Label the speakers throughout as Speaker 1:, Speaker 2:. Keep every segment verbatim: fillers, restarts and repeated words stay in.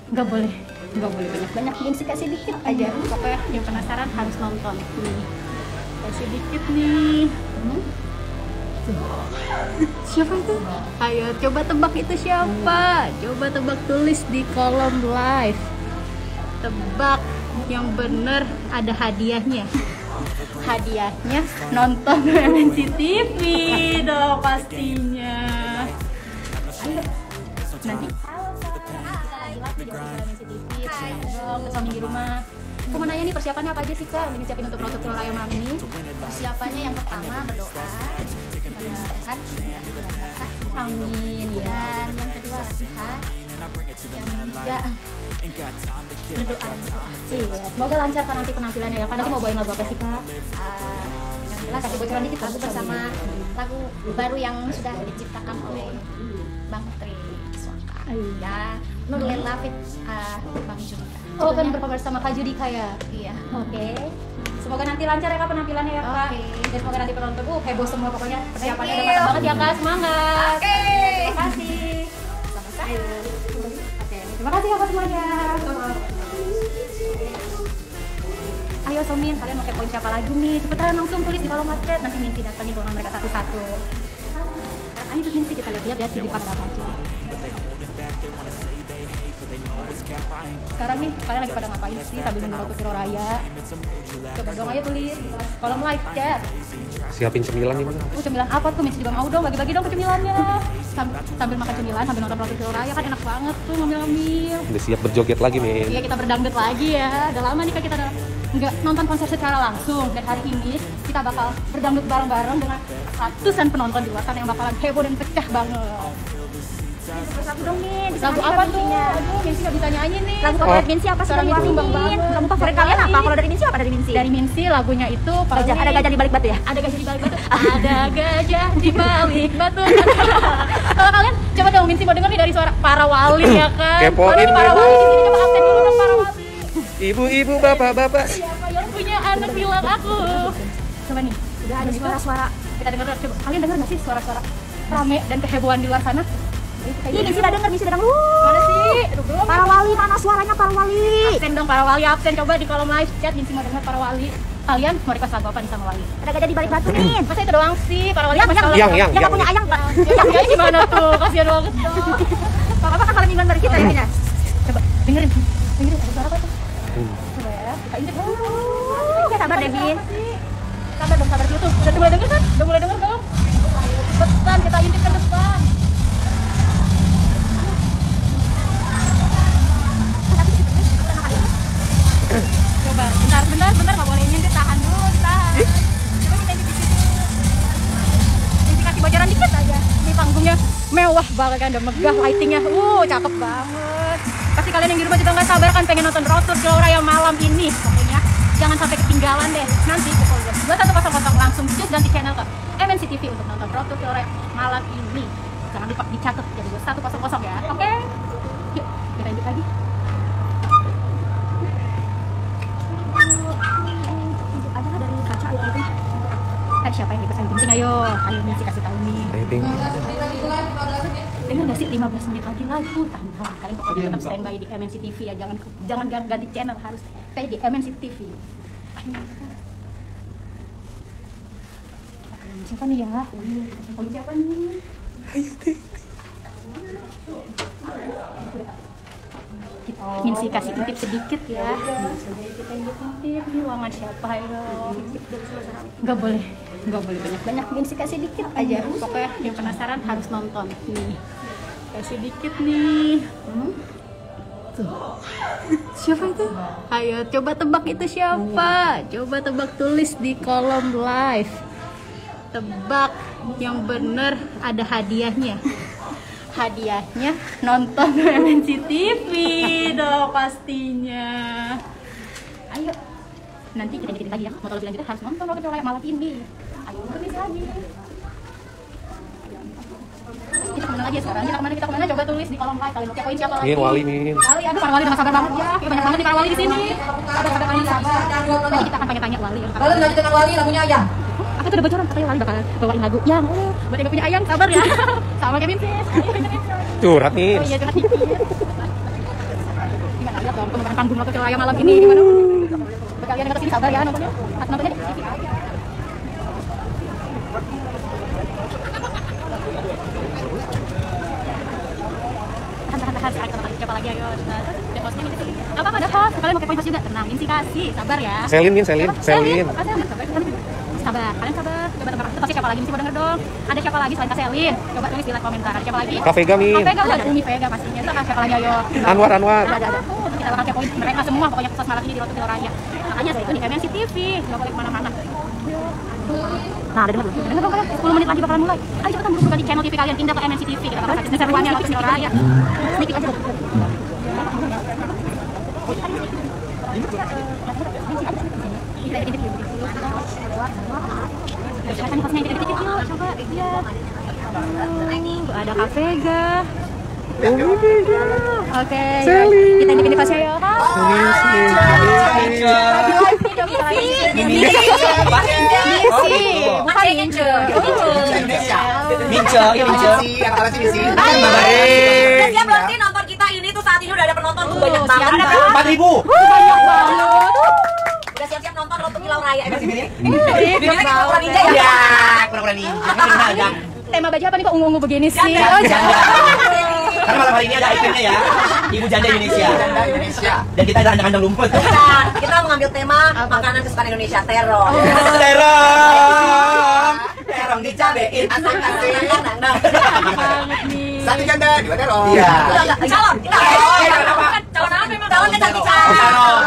Speaker 1: Nggak boleh, nggak boleh banyak-banyak, gengsi kasih dikit aja. Pokoknya yang penasaran harus nonton. Nih, kasih dikit nih. Hmm? Siapa itu? Ayo coba tebak itu siapa? Coba tebak, tulis di kolom live. Tebak yang bener, ada hadiahnya. Hadiahnya nonton M N C T V dong pastinya. Ayo nanti. Suami di rumah. Aku mau nanya nih, persiapannya apa aja sih Kak? Ini siapin untuk Road to Raya malam ini.
Speaker 2: Persiapannya yang pertama berdoa, sehat,
Speaker 1: Amin ya.
Speaker 2: dan yang kedua latihan, yang ketiga berdoa.
Speaker 1: Iya, semoga lancar kan nanti penampilannya ya. Kan nanti mau bawain lagu apa sih Kak?
Speaker 2: Uh, yang jelas
Speaker 1: Kasih bocoran dikit
Speaker 2: lagu bersama lagu baru yang sudah diciptakan oleh Bang Tri Swaka. Ya, Nurlen Lafit, uh, Bang Judika.
Speaker 1: Oh kan berkobar sama Kak Judika ya?
Speaker 2: Iya.
Speaker 1: Oke. Semoga nanti lancar ya Kak penampilannya ya Kak.
Speaker 2: Oke.
Speaker 1: Dan semoga nanti penonton uh heboh semua pokoknya. Persiapannya
Speaker 2: Thank
Speaker 1: udah
Speaker 2: you.
Speaker 1: mantap banget ya Kak. Semangat.
Speaker 2: Oke.
Speaker 1: Terima kasih.
Speaker 2: Sama-sama.
Speaker 1: Oke. Terima kasih Kakak semuanya. Ayo Somin, kalian mau kepoin siapa lagi nih? Cepetan langsung tulis di kolom chat. Nanti Minsi datangin golongan mereka satu-satu. Ayo ikut Minsi, kita lihat-lihat ya di pada apa aja. Sekarang nih, kalian lagi pada ngapain sih sambil nunggu Road to Raya? Coba dong ayo tulis di kolom live chat.
Speaker 3: Siapin cemilan nih Bang.
Speaker 1: Uh, cemilan apa tuh? Minsi juga mau dong, bagi-bagi dong ke cemilannya. Sambil, sambil makan cemilan, sambil nonton Road to Raya kan enak banget tuh ngambil-ngambil.
Speaker 3: Udah siap berjoget lagi, Min.
Speaker 1: Iya, kita berdangdut lagi ya. Udah lama nih Kak kita udah nggak nonton konser secara langsung. Dan hari ini kita bakal berdangdut bareng-bareng dengan ratusan penonton di luar sana yang bakalan heboh dan pecah banget.
Speaker 2: Lagu dong, Min.
Speaker 1: Lagu apa tuh? Aduh, Minsi nggak bisa nyanyi nih.
Speaker 2: Lagu favorit Minsi apa sih?
Speaker 1: Sekarang itu bang banget.
Speaker 2: Lagu favorit kalian apa? Kalau dari Minsi apa dari Minsi?
Speaker 1: Dari Minsi lagunya itu paling...
Speaker 2: Gajah, ada gajah di balik batu ya?
Speaker 1: Ada gajah di balik batu. Ada gajah di balik batu. Kalau kalian coba dong, Minsi mau denger nih dari suara para wali ya kan?
Speaker 3: Kepoin
Speaker 1: Mana nih para
Speaker 3: dulu.
Speaker 1: wali di sini, coba absen dulu dong para wali.
Speaker 3: Ibu-ibu, bapak-bapak.
Speaker 1: Siapa yang punya anak bilang aku? Coba nih,
Speaker 2: Udah ada suara-suara.
Speaker 1: kita denger coba. Kalian denger nggak sih suara-suara rame dan kehebohan di luar sana?
Speaker 2: Ih, Minsi udah denger, Minsi udah denger.
Speaker 1: Mana sih? Aduh, belum.
Speaker 2: Para wali, mana suaranya para wali?
Speaker 1: Absen dong para wali, absen coba di kolom live chat. Minsi mau denger para wali. Kalian mau request lagu apa nih sama wali?
Speaker 2: Ada gajah di balik batu, Min.
Speaker 1: Masa itu doang sih? Para wali
Speaker 2: Yang,
Speaker 1: apa
Speaker 2: yang,
Speaker 1: kalau-
Speaker 3: Yang, yang,
Speaker 2: Yang nggak punya ayang, Pak.
Speaker 1: Yang yang gimana tuh? Kasihan banget dong.
Speaker 2: Apa kan kalau mingguan dari kita ini ya?
Speaker 1: Coba dengerin, dengerin ada suara apa tuh?
Speaker 3: Hmm.
Speaker 1: Coba ya, kita intip.
Speaker 2: Ya, sabar deh, Min.
Speaker 1: Sabar dong, sabar dulu tuh. Udah mulai denger kan? Udah mulai denger belum? Cepetan, kita intip ke depan. Coba, bentar, bentar, bentar, nggak boleh nyindir, tahan dulu, tahan. Coba kita intip di situ. Nanti kasih bocoran dikit aja. Ini panggungnya mewah banget kan, udah megah lightingnya. Uh, cakep banget. Pasti kalian yang di rumah juga nggak sabar kan pengen nonton Road to Raya malam ini. Pokoknya jangan sampai ketinggalan deh. Nanti pukul dua puluh satu nol nol langsung cus ganti channel ke M N C T V untuk nonton Road to Raya malam ini. Jangan lupa dicatat jadi dua puluh satu nol nol ya. Oke. Yuk, kita lanjut lagi.
Speaker 2: Ada nggak dari kaca itu?
Speaker 1: Kan siapa yang dipesan penting? Ayo, ayo Minsi kasih tahu nih.
Speaker 3: Rating.
Speaker 1: Dengar nggak sih lima belas menit lagi lagu? Tahan, tahan. Kalian pokoknya tetap standby di M N C T V ya. Jangan jangan ganti channel, harus stay di M N C T V. Siapa nih ya? Oh, siapa nih? Minsi kasih intip sedikit ya. Kita intip di ruangan siapa ya? Nggak boleh, nggak boleh banyak-banyak. Minsi kasih dikit aja. Pokoknya yang penasaran harus nonton. Nih, kasih dikit nih. Hmm? Tuh. Siapa itu? Ayo coba tebak itu siapa? Coba tebak, tulis di kolom live. Tebak yang bener, ada hadiahnya. Hadiahnya nonton M N C T V dong pastinya. Ayo, nanti kita dikit lagi ya. Mau tahu lebih lanjut harus nonton Road to Raya malam ini. Ayo tulis lagi. Kita kemana lagi ya sekarang? Kita kemana? Kita kemana? Coba tulis di kolom live. Kalian mau kepoin siapa lagi?
Speaker 3: Min, wali, Min.
Speaker 1: Wali, aduh para wali udah gak sabar banget ya. Banyak banget nih para wali di sini. Sabar, sabar, kalian sabar. Nanti kita akan tanya-tanya wali.
Speaker 4: Kalau lanjut dengan wali lagunya ayam.
Speaker 1: Aku tuh udah bocoran katanya wali bakal bawain lagu yang oh, buat yang gak punya ayam sabar ya. Sama kayak Minsi.
Speaker 3: Curhat nih.
Speaker 1: Oh iya, curhat dikit. dong pembukaan panggung Road to Raya malam ini gimana? Kalian yang kesini sabar ya nontonnya. Nontonnya di T V aja. Tahan-tahan sekarang kita bakal siapa lagi ayo. Dan hostnya ini sih. Apa ada host? Kalian mau kepoin host juga? Tenang, Minsi kasih. Sabar ya.
Speaker 3: Selin, Min, Selin, Selin.
Speaker 1: Sabar, kalian sabar. Coba tebak tebak siapa lagi? Mesti mau denger dong. Ada siapa lagi selain Kak Selin? Coba tulis di like komentar. Ada siapa lagi?
Speaker 3: Kak Vega, Min.
Speaker 1: Kak Vega udah ada Umi Vega pastinya. Terus siapa lagi ayo?
Speaker 3: Anwar, Anwar.
Speaker 1: Ada ada. Oh, kita bakal kepoin mereka semua pokoknya khusus malam ini di Road to Raya. Makanya saya itu di M N C T V. Enggak boleh kemana-mana. Nah, ada denger denger dong kalian. sepuluh menit lagi bakalan mulai. Ayo cepetan buka di channel T V kalian, pindah ke M N C T V. Kita bakal kasih seruannya Road to Raya. Sedikit aja. Silakan hostnya yang dikit-dikit yuk, coba lihat. Ada Kak Vega. Oke, kita ini pilih pasnya ya Kak. Bukan Mince.
Speaker 4: Mince, iya Mince. Apa sih Mince?
Speaker 5: Udah siap berarti nonton kita ini tuh saat ini udah ada penonton tuh banyak banget.
Speaker 4: empat ribu.
Speaker 1: Banyak banget.
Speaker 5: Udah siap-siap nonton Road to Kilau Raya.
Speaker 4: Emang sih ini?
Speaker 5: Ini pura-pura ninja ya.
Speaker 4: Ya, pura-pura ninja.
Speaker 1: Tema baju apa nih kok ungu-ungu begini sih?
Speaker 5: Janda.
Speaker 1: Oh, janda.
Speaker 4: Karena malam hari ini ada ikonnya ya, Ibu Janda Indonesia.
Speaker 5: Janda Indonesia.
Speaker 4: Dan kita ada kandang lumpur.
Speaker 5: Nah, kita mengambil tema makanan kesukaan Indonesia, terong.
Speaker 4: Terong, terong dicabein.
Speaker 5: Satu janda, dua terong.
Speaker 4: Iya.
Speaker 5: Calon, kita. Calon apa memang? Calon kecantikan.
Speaker 4: Terong.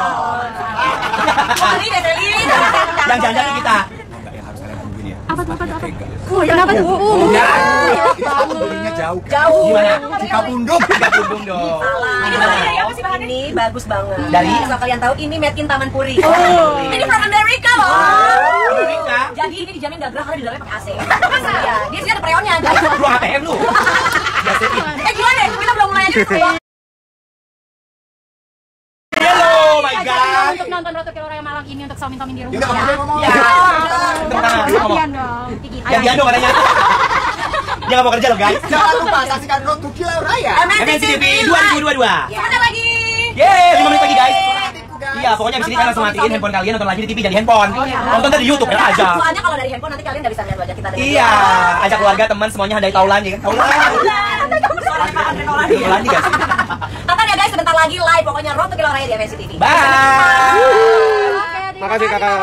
Speaker 5: Oh, ini deh, Selin.
Speaker 4: Yang janda nih kita.
Speaker 1: Apa tuh apa tuh apa? Oh, kenapa tuh? Uh,
Speaker 4: Ya.
Speaker 5: Jauh.
Speaker 4: Jauh. Gimana?
Speaker 5: Jika pundung.
Speaker 4: Jika pundung dong.
Speaker 5: Ini bahannya ya, apa sih bahannya? Ini bagus banget.
Speaker 4: Dari?
Speaker 5: Asal kalian tahu ini made in Taman Puri.
Speaker 1: Oh.
Speaker 5: Ini from America loh.
Speaker 4: Amerika.
Speaker 5: Jadi ini dijamin gak gerah karena di dalamnya pakai A C. Masa? Iya, dia sih ada freonnya guys.
Speaker 4: Lu A T M lu.
Speaker 5: Eh gimana deh? Kita belum mulai aja.
Speaker 4: Oh my god.
Speaker 1: Untuk nonton Road to Kilau Raya malam ini untuk somin-somin di rumah
Speaker 4: Ya.
Speaker 1: ya.
Speaker 4: Tepuk tangan, lu ngomong.
Speaker 1: Gantian dong.
Speaker 4: Yang diandung katanya. Dia nggak mau kerja loh guys.
Speaker 5: Jangan lupa saksikan Road to Kilau Raya. M
Speaker 4: M N C T V dua ribu dua puluh dua.
Speaker 5: Sebentar lagi.
Speaker 4: Yeay, lima menit lagi guys. Iya, pokoknya abis ini kalian langsung matiin handphone kalian, nonton lagi di T V dari handphone. Nonton dari YouTube ya aja.
Speaker 5: Soalnya kalau dari handphone nanti kalian nggak bisa lihat wajah kita.
Speaker 4: Iya, ajak keluarga, teman semuanya dari Taulan ya kan. Taulan.
Speaker 5: Suaranya Pak Andre Taulan.
Speaker 4: Taulan nih guys.
Speaker 5: Nonton ya guys, sebentar lagi live pokoknya Road to Kilau Raya di M N C T V.
Speaker 4: Bye.
Speaker 3: Makasih kakak.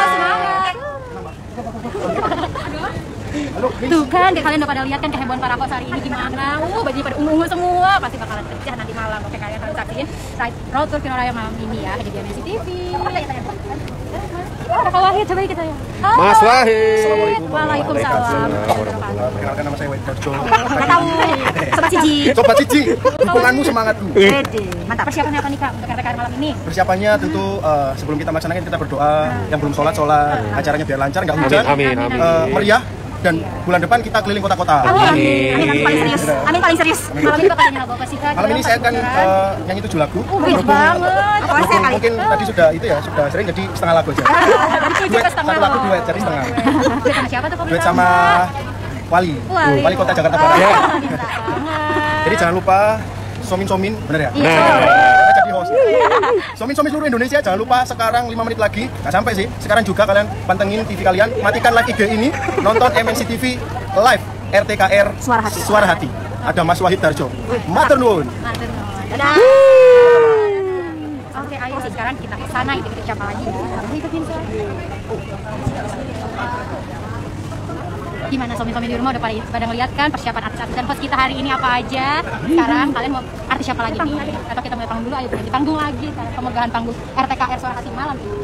Speaker 1: Tuh kan, kayak kalian udah pada lihat kan kehebohan para host hari ini gimana. Uh, bajunya pada ungu-ungu semua. Pasti bakalan pecah nanti malam. Oke, kalian harus saksiin Road to Kilau Raya malam ini ya di M N C T V. Ada Kak Wahid, coba kita ya. Halo,
Speaker 3: Mas Wahid.
Speaker 1: Waalaikumsalam.
Speaker 6: Perkenalkan nama saya Wahid Darjo.
Speaker 1: Nggak tahu. Sobat Cici.
Speaker 6: Sobat Cici, dukunganmu semangatku.
Speaker 1: Ede. Mantap. Persiapannya apa nih Kak untuk R T K R malam ini?
Speaker 6: Persiapannya tentu uh, sebelum kita melaksanakan kita berdoa, yang belum sholat sholat, acaranya biar lancar, nggak hujan,
Speaker 3: Amin, amin,
Speaker 6: uh,
Speaker 3: amin.
Speaker 6: meriah, dan bulan depan kita keliling kota-kota.
Speaker 1: Amin. Amin. Amin paling serius. Amin paling serius. Malam ini katanya lagu apa sih Kak?
Speaker 6: Malam ini saya akan uh, nyanyi tujuh lagu.
Speaker 1: Oh, bagus banget.
Speaker 6: Berhubung mungkin tadi sudah itu ya, sudah sering jadi setengah lagu aja.
Speaker 1: Dari tujuh ke setengah.
Speaker 6: Satu lagu duet, jadi setengah.
Speaker 1: Duet sama siapa tuh Kak?
Speaker 6: Duet sama Wali,
Speaker 1: Wali.
Speaker 6: Wali Kota Jakarta Barat.
Speaker 1: Oh, bisa banget.
Speaker 6: Jadi jangan lupa somin-somin, bener ya?
Speaker 1: Iya.
Speaker 6: Kita jadi host. Somin-somin seluruh Indonesia, jangan lupa sekarang lima menit lagi, nggak sampai sih. Sekarang juga kalian pantengin T V kalian, matikan live I G ini, nonton M N C T V live R T K R
Speaker 1: Suara Hati.
Speaker 6: Suara Hati. Ada Mas Wahid Darjo. Matur nuwun.
Speaker 1: Matur nuwun. Dadah. Oke, ayo sih sekarang kita ke sana, kita siapa lagi ya? Ikutin saya. Gimana somi-somi di rumah udah pada, pada ngeliat kan persiapan artis-artis dan host kita hari ini apa aja? Sekarang kalian mau artis siapa lagi nih? Atau kita mulai panggung dulu? Ayo di panggung lagi, pemegahan panggung R T K R Suara Hati malam ini.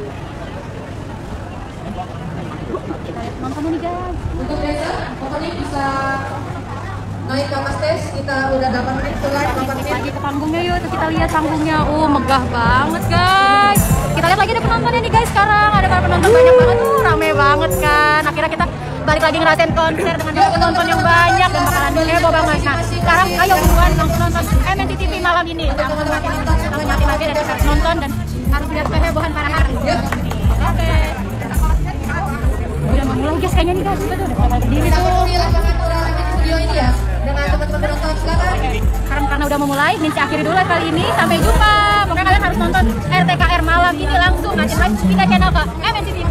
Speaker 1: Kita lihat nonton nih guys.
Speaker 7: Untuk Reza, pokoknya bisa naik ke atas stage, kita udah delapan menit ke live delapan menit.
Speaker 1: Lagi ke panggungnya yuk, tuh kita lihat panggungnya. Oh, megah banget guys. Kita lihat lagi ada penontonnya nih guys sekarang. Ada para penonton banyak banget tuh, rame banget kan. Akhirnya kita balik lagi ngerasain konser dengan penonton yang banyak dan bakalan heboh banget. Nah, sekarang ayo buruan langsung nonton M N C T V malam ini. Langsung mati-mati dan harus nonton dan harus lihat kehebohan para artis. Oke. Udah mau mulai guys kayaknya nih guys. Betul udah pada berdiri tuh.
Speaker 7: Di lapangan udah lagi di studio ini ya, dengan Silakan teman-teman penonton, silakan.
Speaker 1: Karena karena udah memulai, Minsi akhiri dulu kali ini. Sampai jumpa. Pokoknya kalian harus nonton R T K R malam ini langsung nanti live pindah channel ke M N C T V.